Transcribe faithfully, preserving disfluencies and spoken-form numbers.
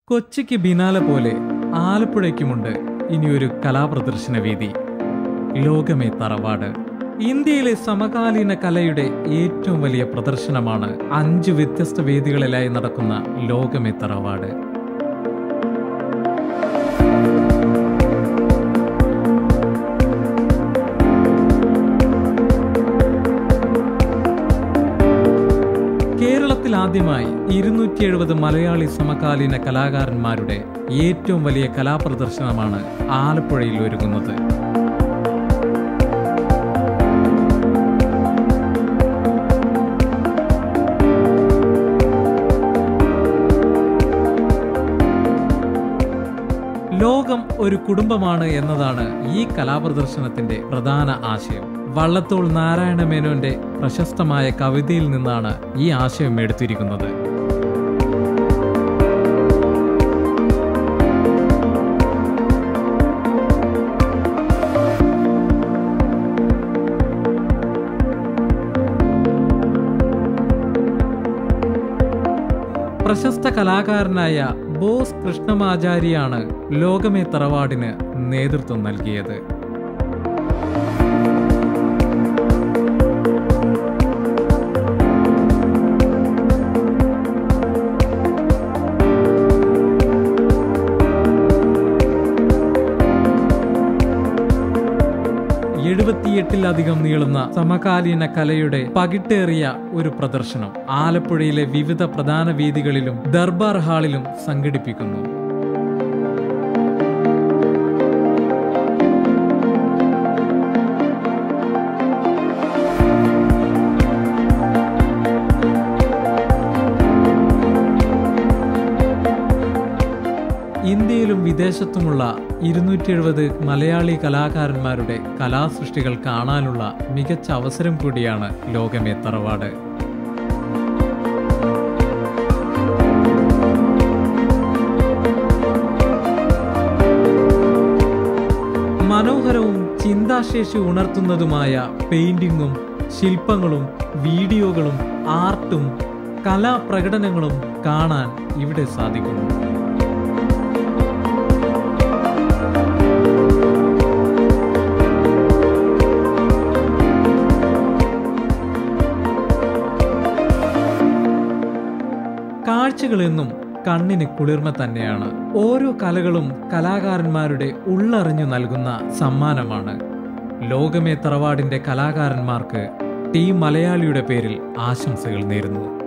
കൊച്ചിക്ക് biennale പോലെ ആലപ്പുഴയ്ക്കുമുണ്ട് ഇനിയൊരു കലാപ്രദർശന വേദി. ലോകമേ തറവാട്. ഇന്ത്യയിലെ സമകാലീന കലയുടെ ഏറ്റവും വലിയ പ്രദർശനമാണ് അഞ്ച് വ്യത്യസ്ത വേദികളിലായി നടക്കുന്ന ലോകമേ തറവാട്. കേരളത്തിൽ ആദ്യമായി ഇരുന്നൂറ്റി എഴുപത് മലയാളി സമകാലീന കലാകാരന്മാരുടെ ഏറ്റവും വലിയ കലാപ്രദർശനമാണ് ആലപ്പുഴയിൽ ഒരുങ്ങുന്നത്. ലോകം ഒരു കുടുംബമാണ് എന്നതാണ് ഈ കലാപ്രദർശനത്തിന്റെ പ്രധാന ആശയം. വള്ളത്തോൾ നാരായണ മേനോന്റെ പ്രശസ്തമായ കവിതയിൽ നിന്നാണ് ഈ ആശയം എടുത്തിരിക്കുന്നത്. പ്രശസ്ത കലാകാരനായ ബോസ് കൃഷ്ണമാചാരിയാണ് ലോകമേ തറവാടിന് നേതൃത്വം നൽകിയത്. എഴുപത്തിയെട്ടിലധികം നീളുന്ന സമകാലീന കലയുടെ പകിട്ടേറിയ ഒരു പ്രദർശനം ആലപ്പുഴയിലെ വിവിധ പ്രധാന വേദികളിലും ദർബാർ ഹാളിലും സംഘടിപ്പിക്കുന്നു. ഇന്ത്യയിലും വിദേശത്തുമുള്ള ഇരുന്നൂറ്റി എഴുപത് മലയാളി കലാകാരന്മാരുടെ കലാസൃഷ്ടികൾ കാണാനുള്ള മികച്ച അവസരം കൂടിയാണ് ലോകമേ തറവാട്. മനോഹരവും ചിന്താശേഷി ഉണർത്തുന്നതുമായ പെയിന്റിങ്ങും ശില്പങ്ങളും വീഡിയോകളും ആർട്ടും കലാപ്രകടനങ്ങളും കാണാൻ ഇവിടെ സാധിക്കുന്നു. കാഴ്ചകളെന്നും കണ്ണിന് കുളിർമ തന്നെയാണ്. ഓരോ കലകളും കലാകാരന്മാരുടെ ഉള്ളറിഞ്ഞു നൽകുന്ന സമ്മാനമാണ്. ലോകമേ തറവാടിന്റെ കലാകാരന്മാർക്ക് ടീം മലയാളിയുടെ പേരിൽ ആശംസകൾ നേരുന്നു.